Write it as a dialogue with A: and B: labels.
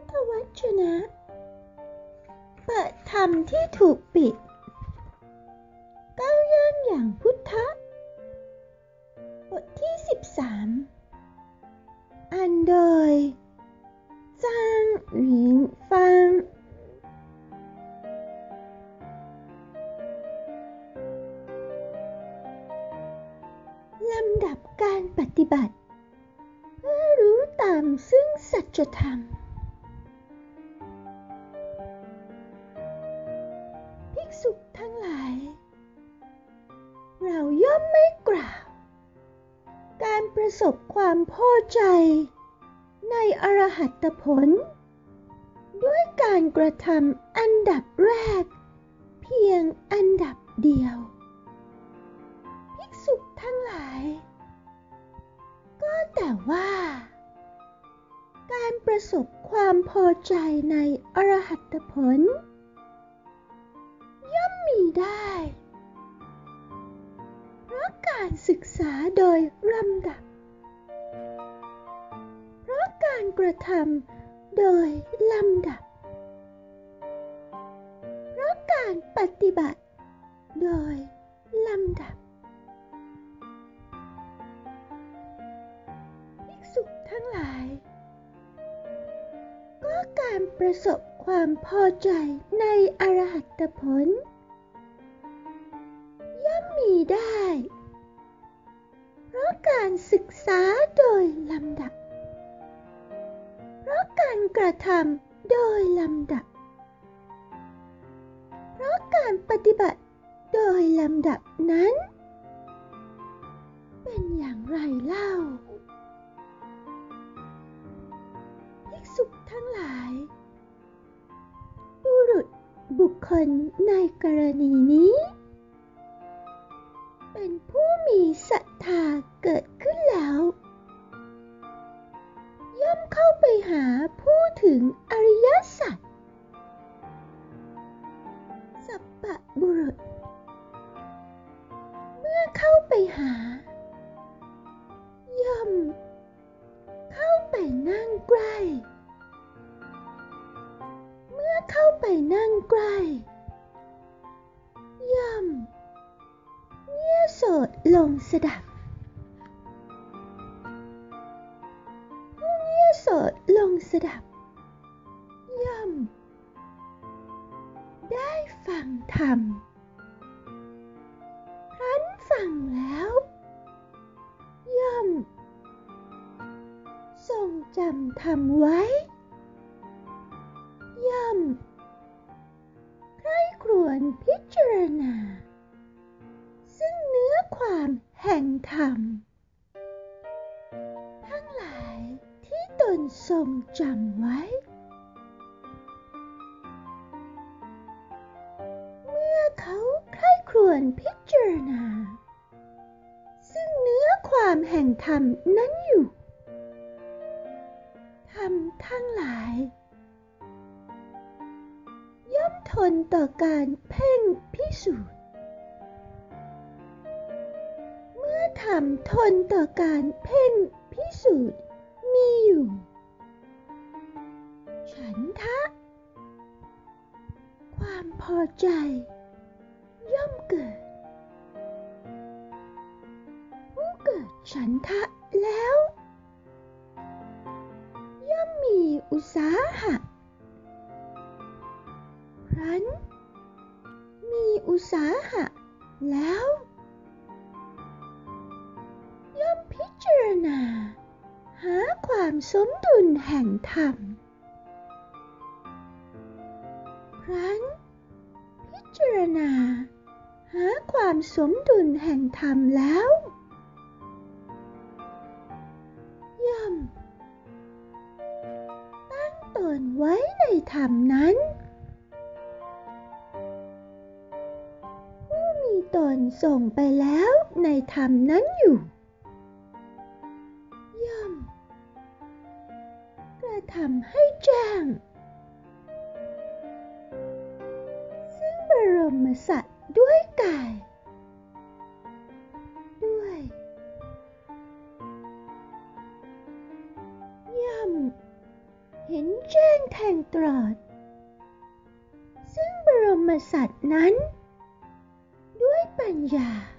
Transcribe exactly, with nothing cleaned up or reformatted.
A: ทวชนะ เปิดธรรมที่ถูกปิดก้าวย่างอย่างพุทธะบทที่สิบสามอ่านโดยจางหวินฟางลำดับการปฏิบัติเพื่อรู้ตามซึ่งสัจธรรมภิกษุทั้งหลายเราย่อมไม่กล่าวการประสบความพอใจในอรหัตผลด้วยการกระทำอันดับแรกเพียงอันดับเดียวภิกษุทั้งหลายก็แต่ว่าการประสบความพอใจในอรหัตผลย่อมมีได้เพราะการศึกษาโดยลำดับเพราะการกระทำโดยลำดับเพราะการปฏิบัติโดยลำดับภิกษุทั้งหลายก็การประสบความพอใจในอรหัตผลย่อมมีได้เพราะการศึกษาโดยลำดับเพราะการกระทำโดยลำดับเพราะการปฏิบัติโดยลำดับนั้นเป็นอย่างไรเล่าภิกษุทั้งหลายบุรุษบุคคลในกรณีนี้เป็นผู้มีศรัทธาเกิดขึ้นแล้วย่อมเข้าไปหาผู้ถึงอริยสัจสัปปะบุรุษเมื่อเข้าไปหาย่อมเข้าไปนั่งใกล้เมื่อเข้าไปนั่งใกล้ย่อมเงี่ยโสดลงสดับผู้เงี่ยโสดลงสดับย่อมได้ฟังธรรมครั้นฟังแล้วย่อมทรงจำธรรมไว้ย่อมใคร่ครวญพิจารณาซึ่งเนื้อความแห่งธรรมทั้งหลายที่ตนทรงจำไว้เมื่อเขาใคร่ครวญพิจารณาซึ่งเนื้อความแห่งธรรมนั้นอยู่ธรรมทั้งหลายย่อมทนต่อการเพ่งพิสูจน์เมื่อธรรมทนต่อการเพ่งพิสูจน์มีอยู่ฉันทะความพอใจย่อมเกิดผู้เกิดฉันทะแล้วย่อมมีอุตสาหะครั้นมีอุตสาหะแล้วย่อมพิจารณาหาความสมดุลแห่งธรรมครั้นพิจารณาหาความสมดุลแห่งธรรมแล้วย่อมตั้งตนไว้ในธรรมนั้นผู้มีตนส่งไปแล้วในธรรมนั้นอยู่ย่อมกระทำให้แจ้งซึ่งบรมสัตว์ด้วยกายด้วยย่อมเห็นแจ้งแทสัตว์นั้น ด้วยปัญญา